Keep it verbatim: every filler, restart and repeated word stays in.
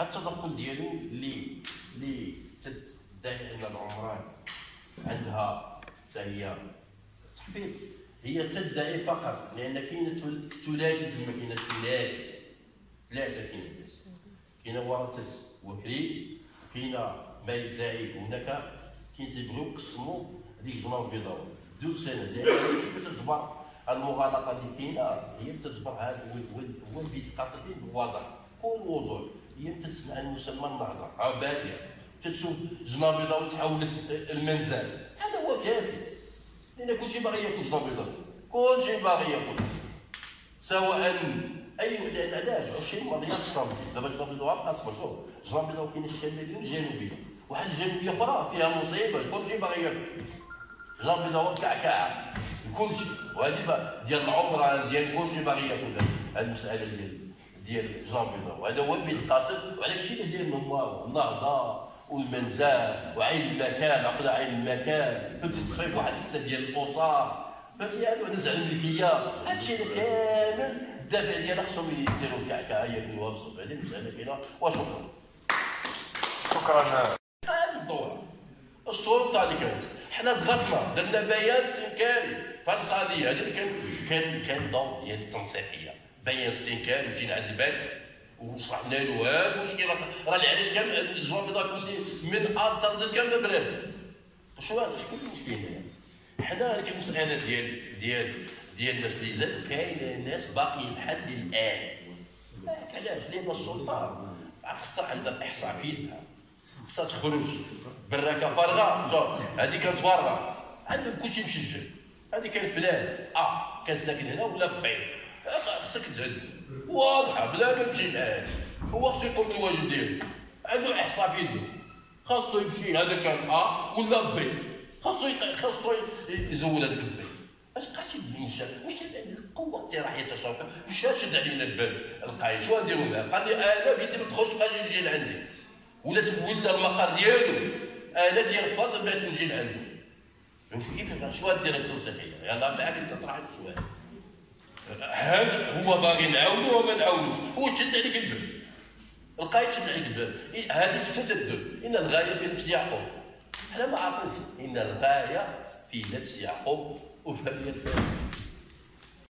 التدخل ديالو اللي اللي تدعي ان العمران عندها حتى هي تحبيط، هي تدعي فقط لان كاين ثلاثه تما، كاين ثلاثه ثلاثه كاين كاين ورثه وكري، كاين ما يدعي هناك، كاين تيبغيو يقسموا هذيك الجمله البيضاء دوز سنه اللي تتجبر المغالطه اللي كاينه، هي تتجبر هذا هو البيت القاصدين بالوضع كل وضوح. هي تسمع المسمى النهضه ها باديه تتشوف جنه بيضاء وتحولت المنزل، هذا هو كافي لان كلشي باغي ياكل جنه بيضاء، كلشي باغي ياكل سواء اي. لان علاش عشرين مليار صامتين دابا جنه بيضاء قاسمه، شوف جنه بيضاء كاين الشماليه والجنوبيه، واحد الجنوبيه اخرى فيها مصيبه كلشي باغي ياكل جنه بيضاء كعكعه كلشي، وهذه ديال العمره ديال كلشي باغي ياكل هذه المساله ديال ديال جنه بيضاء، وهذا هو البيت القاصد. وعلى هادشي اللي داير هما النهضه والمنزل وعين المكان، عقد عين المكان، فهمتي تصفيق واحد السته ديال الفصار، فهمتي هادو نزع الملكيه، هادشي كامل الدافع ديالها خصهم يديروا كعكعه ياكلوها بصح، هذه المساله كاينه. وشكرا. شكرا. هذا الدور السلطه اللي كانت، حنا ضغطنا درنا بيان استنكاري في هذه القضيه هذه اللي كان كان كان دور ديال التنسيقيه، بيان استنكاري وجينا عند الباشا وشرحنا له هذا المشكل، راه العريش كامل الجنه البيضاء تولي من ا حتى زد كامله براد. شنو شكون المشكل هنا؟ حنا هذيك المساله ديال ديال ديال الناس اللي زاد كاين ناس باقيين لحد الان. علاش؟ لان السلطه خصها عندها الاحصاء في يدها، خصها تخرج براكه فارغه، هذه كانت فارغه عندهم كلشي مشجع، هذه كان فلان اه كان ساكن هنا ولا بي، خصك تزهد واضحه بلا ما تمشي معاه، هو خصو يقوم بالواجب ديالو، عنده احصاء في يده، خاصو يمشي هذا كان ا ولا بي، خاصو خاصو يزول هذاك البي. اش بقى شي مشى واش القوه اقتراحيه الشركه واش شد علينا البال القايد، شنو نديرو لها؟ قال لي انا بيدي ما تدخلش بقى نجي لعندي، ولا ولا المقر ديالو انا تيرفض باش نجي لعندي. كيف شنو دير التنسيقيه؟ يلاه معاك انت طرح السؤال، هل هو باغي نعاونو وما نعاونوش؟ هو شد عليك البال، القايد شد عليك البال، هذه شتو تدير؟ ان الغايه في نفس يعقوب، حنا ما عارفينش ان الغايه في نفس يعقوب وفي